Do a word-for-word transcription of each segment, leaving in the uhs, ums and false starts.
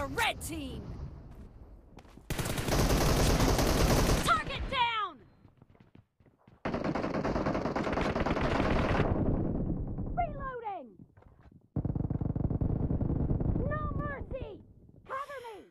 the red team! Target down! Reloading! No mercy! Cover me!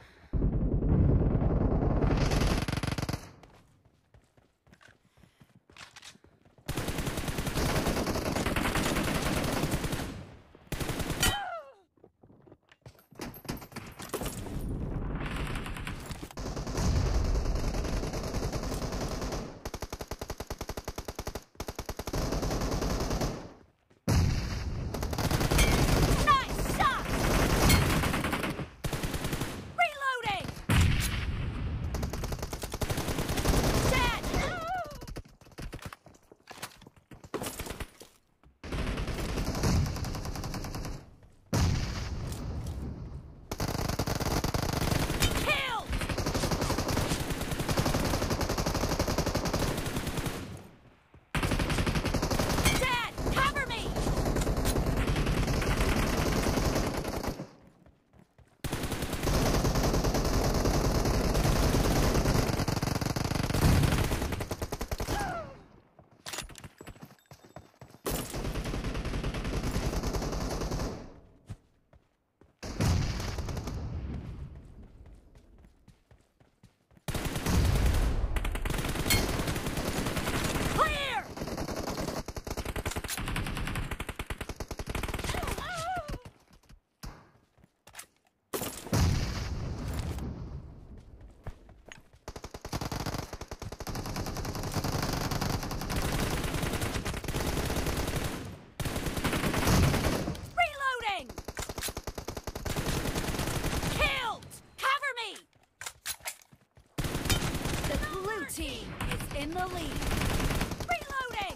Team is in the lead. Reloading!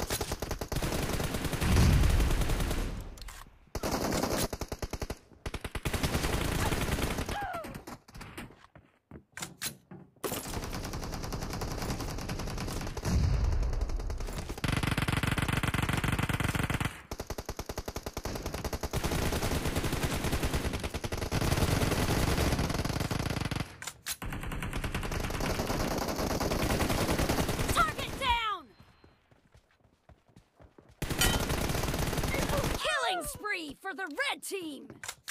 Spree for the red team!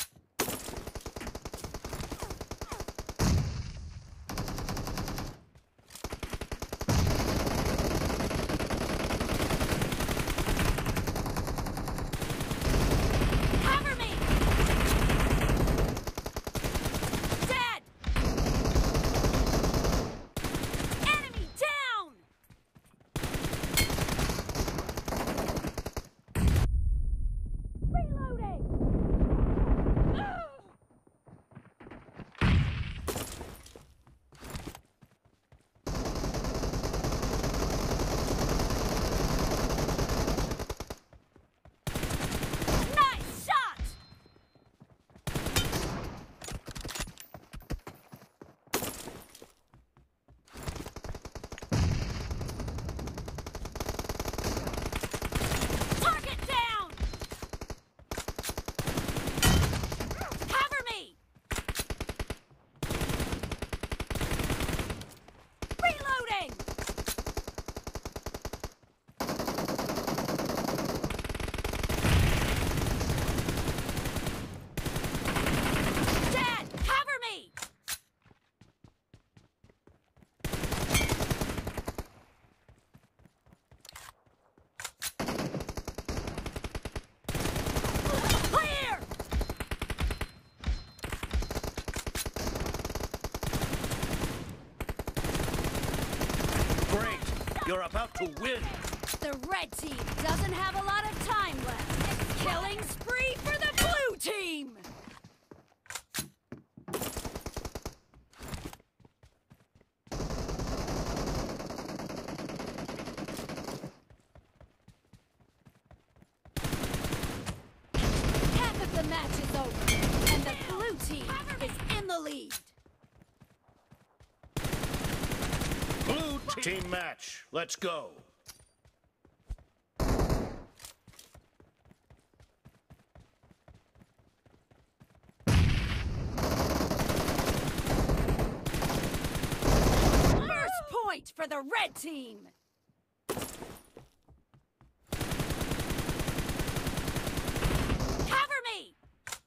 Cover me! Dead! Enemy down! You're about to win! The red team doesn't have a lot of time left. Killing spree for the blue team! Half of the match is over, and the blue team is in the lead. Blue team match. Let's go. point for the red team! Cover me!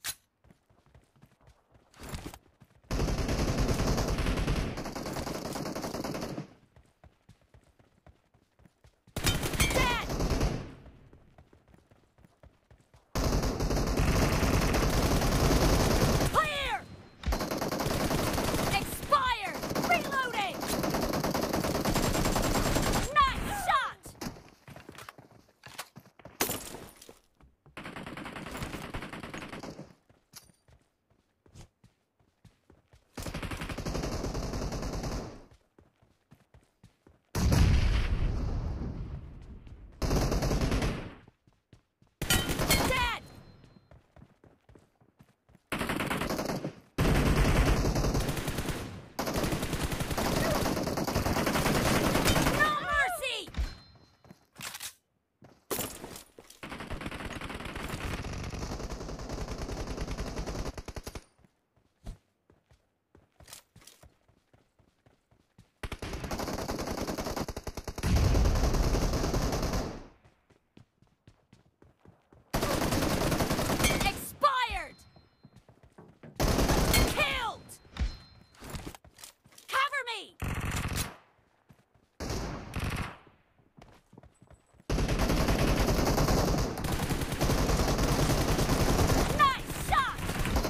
Dead! Clear! Expired! Reloading! Nice shot! Dead! No mercy! Expired! Killed! Cover me! Nice shot!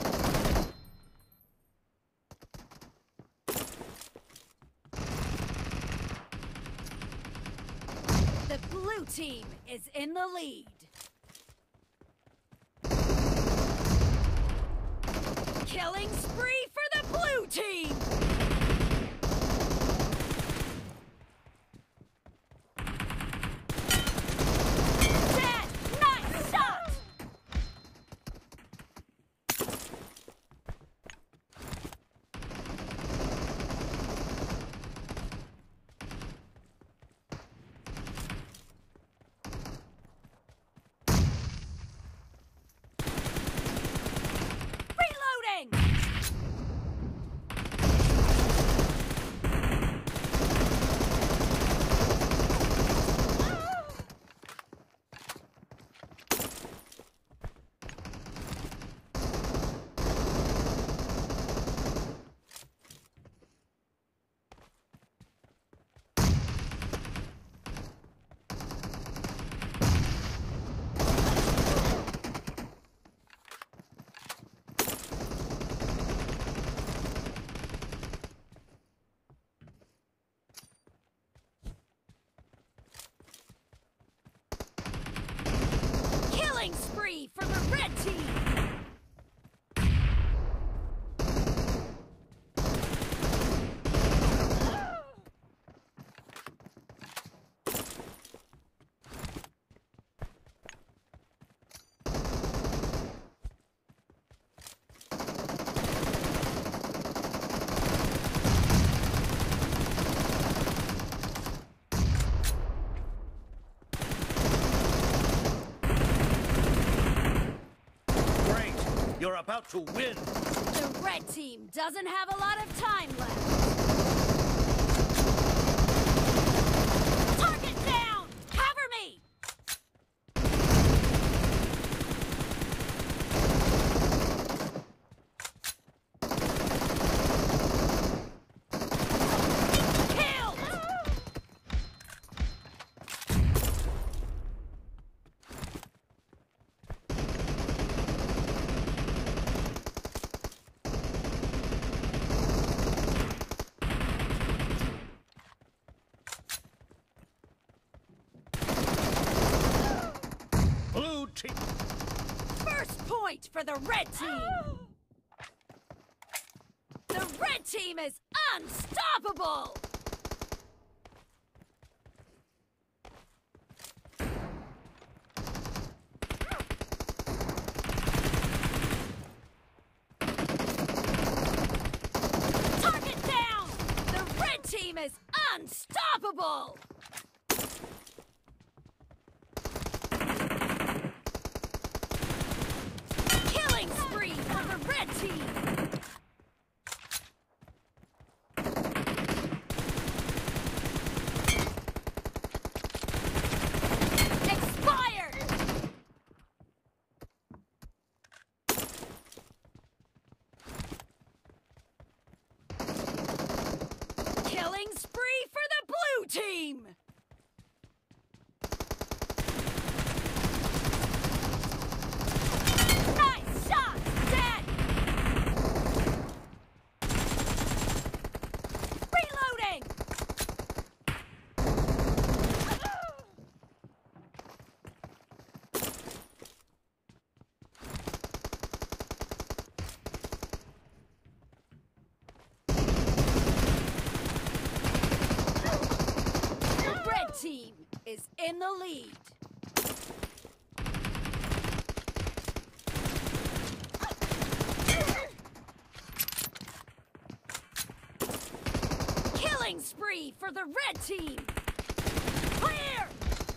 The blue team is in the lead. Killing spree for the blue team! Dead! Nice shot! Reloading! Killing spree for the red team! Great! You're about to win! The red team doesn't have a lot of time left. Target down! Cover me! Killed! Blue team! First point for the red team! The red team is unstoppable! Target down! The red team is unstoppable! Killing spree for the red team! in the lead. Killing spree for the red team. Clear!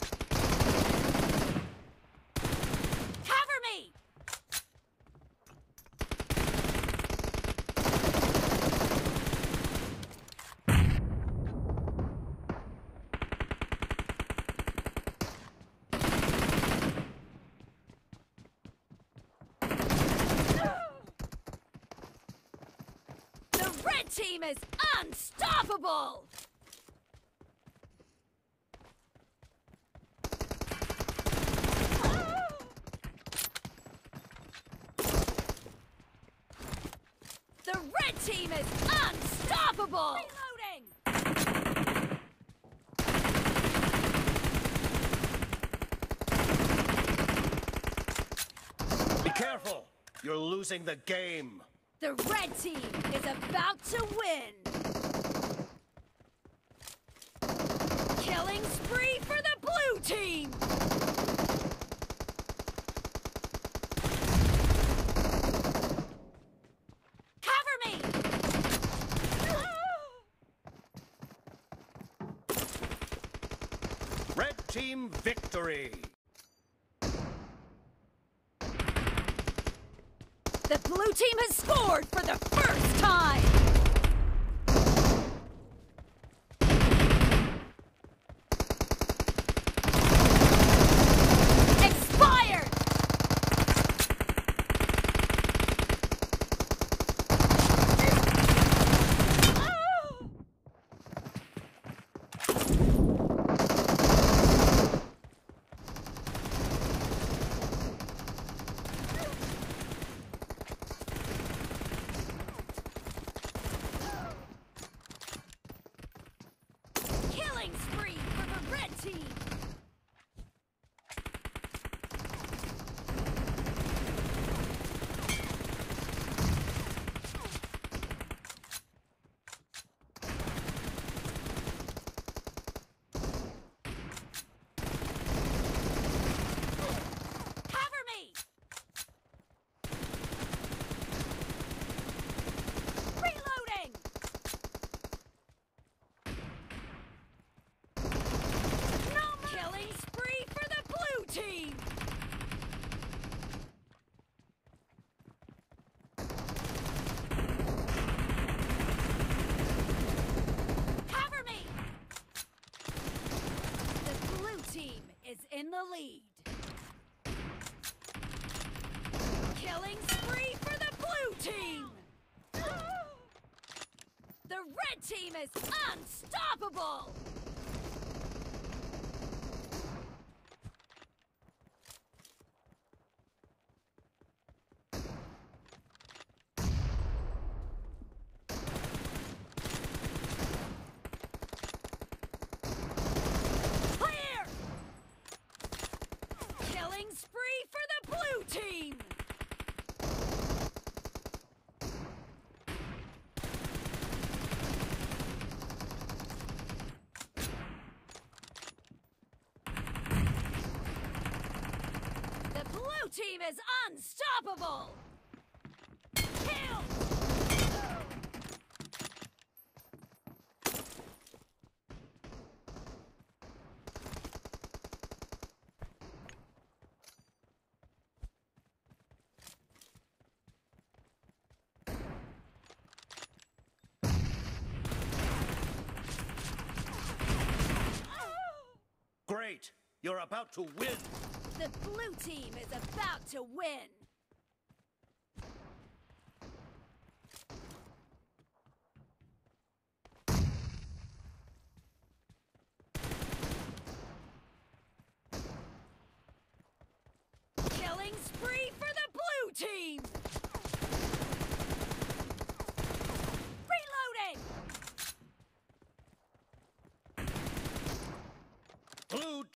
Cover me! The red team is unstoppable! The red team is unstoppable! Reloading! Be careful! You're losing the game. The red team is about to win! Killing spree for the blue team! Cover me! Red team victory! The blue team has scored for the first time! Expired! Killing spree for the red team! Cover me! Reloading! No more killing spree for the blue team! Cover me! The blue team is in the lead. Killing spree for the blue team! The red team is unstoppable! Clear! Killing spree for the blue team! The blue team is unstoppable! Kill! Great! You're about to win! The blue team is about to win!